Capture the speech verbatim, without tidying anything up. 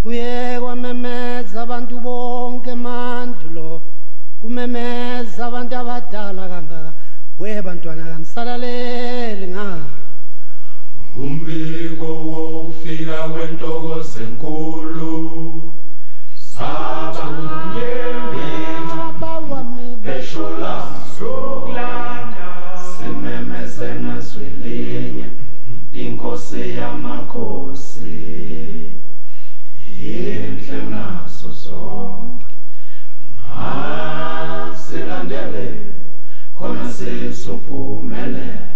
kuye kwamemeza abantu bonke mandulo kumemeza abantu abadala kangaka we bantwana kanisalalele nga umbiko wokufika kwentokozo enkulu sabanye abawami beshola sokulanda simemeze naswelinye inkosi yamakhosi inhle naso sonke asilandele khona sizophumelela.